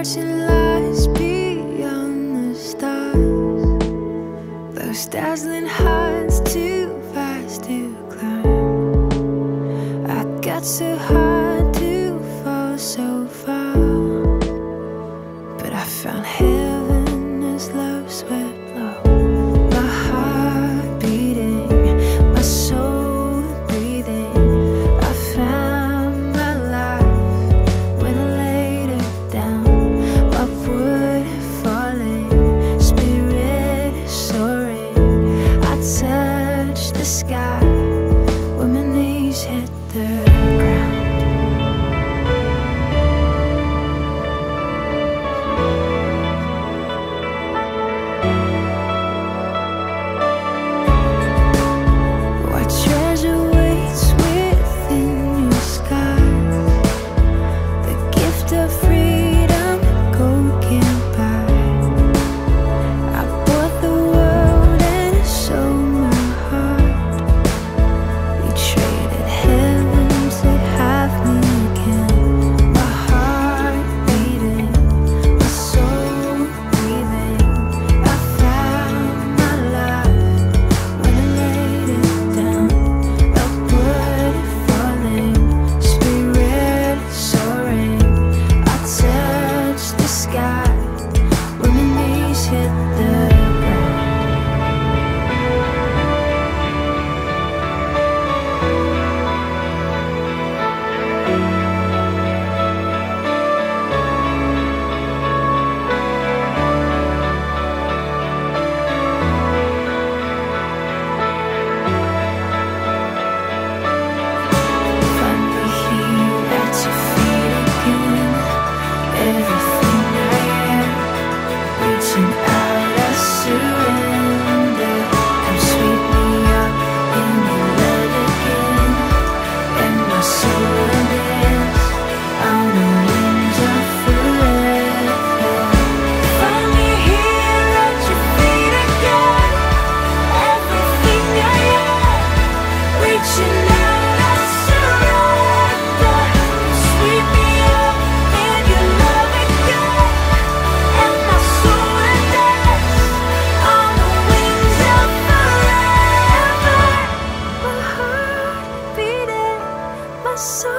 watching lies beyond the stars, those dazzling heights too fast to climb. I got so hard to fall so far, but I found heaven as love swept low. My heart beating, my soul breathing. I found my life when I laid it down. Upward falling, spirit soaring. I touched the sky when my knees hit the ground. What treasure waits within your skies? The gift of freedom gold can't buy. I bought the world and sold my heart. We traded heaven to have me again. My heart beating, my soul breathing. I found my life when I laid it down. Upward falling, spirit soaring. I touched the sky when my knees hit the ground. Find me here at your feet again. Everything I am, reaching out, I surrender. Come sweep me up in your love again, and my soul will dance on the wings of forever. Find me here at your feet again. Everything I am, reaching out, I surrender. Sweep me up in your love again, and my soul will dance on the wings of forever. My heart beating, my soul